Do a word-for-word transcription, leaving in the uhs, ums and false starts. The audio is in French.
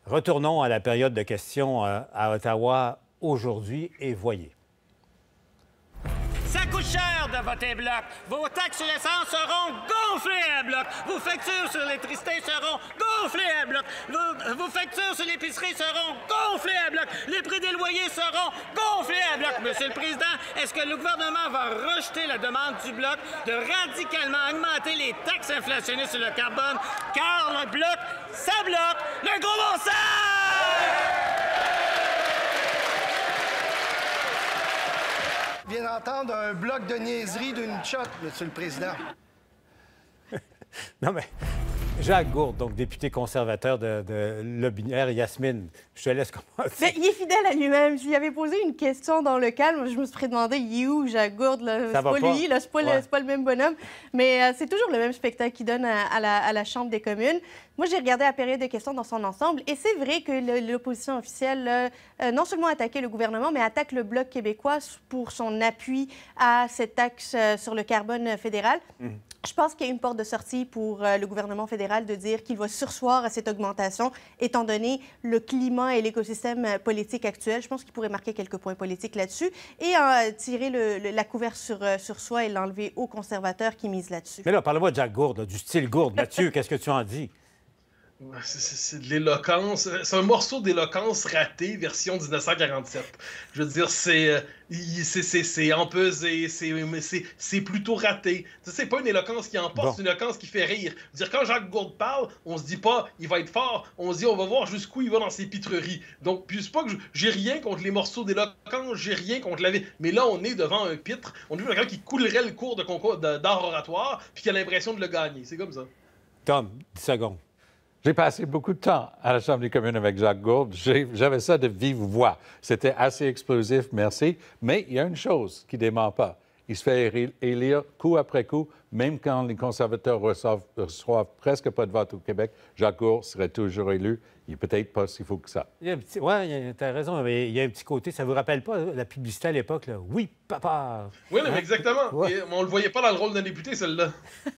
Retournons à la période de questions euh, à Ottawa aujourd'hui et voyez. Ça coûte cher de voter bloc. Vos taxes sur l'essence seront gonflées à bloc. Vos factures sur l'électricité seront gonflées à bloc. Vos, vos factures sur l'épicerie seront gonflées à bloc. Les prix des loyers seront gonflés à bloc. Monsieur le Président, est-ce que le gouvernement va rejeter la demande du bloc de radicalement augmenter les taxes inflationnistes sur le carbone? Car le bloc, ça bloque le gros bon sens! Je viens d'entendre un bloc de niaiserie d'une shot, Monsieur le Président. Non, mais Jacques Gourde, donc député conservateur de, de Lobinière, Yasmine, je te laisse commencer. Bien, il est fidèle à lui-même. Je lui avais posé une question dans le calme. Je me suis demandé, il est où, Jacques Gourde? C'est pas, pas lui, c'est pas, ouais. pas le même bonhomme. Mais euh, c'est toujours le même spectacle qu'il donne à, à, la, à la Chambre des communes. Moi, j'ai regardé la période de questions dans son ensemble. Et c'est vrai que l'opposition officielle, euh, non seulement attaquait le gouvernement, mais attaque le Bloc québécois pour son appui à cette taxe euh, sur le carbone fédéral. Mmh. Je pense qu'il y a une porte de sortie pour euh, le gouvernement fédéral de dire qu'il va surseoir à cette augmentation, étant donné le climat et l'écosystème politique actuel. Je pense qu'il pourrait marquer quelques points politiques là-dessus et euh, tirer le, le, la couverture sur, euh, sur soi et l'enlever aux conservateurs qui misent là-dessus. Mais là, parle-moi de Jacques Gourde, là, du style Gourde. Mathieu, qu'est-ce que tu en dis? C'est de l'éloquence. C'est un morceau d'éloquence raté, version dix-neuf cent quarante-sept. Je veux dire, c'est c'est empesé, c'est plutôt raté. C'est pas une éloquence qui emporte, bon. C'est une éloquence qui fait rire. Dire, quand Jacques Gourde parle, on se dit pas il va être fort, on se dit on va voir jusqu'où il va dans ses pitreries. Donc, puis c'est pas que j'ai rien contre les morceaux d'éloquence, j'ai rien contre la vie. Mais là, on est devant un pitre, on est devant quelqu'un qui coulerait le cours de concours d'art oratoire, puis qui a l'impression de le gagner. C'est comme ça. Tom, dix secondes. J'ai passé beaucoup de temps à la Chambre des communes avec Jacques Gourde. J'avais ça de vive voix. C'était assez explosif, merci. Mais il y a une chose qui ne dément pas. Il se fait élire coup après coup, même quand les conservateurs reçoivent, reçoivent presque pas de vote au Québec. Jacques Gourde serait toujours élu. Il n'est peut-être pas si fou que ça. Oui, tu as raison, mais il y a un petit côté. Ça ne vous rappelle pas la publicité à l'époque? Oui, papa! Oui, hein? Mais exactement. Ouais. Et on ne le voyait pas dans le rôle d'un député, celle-là.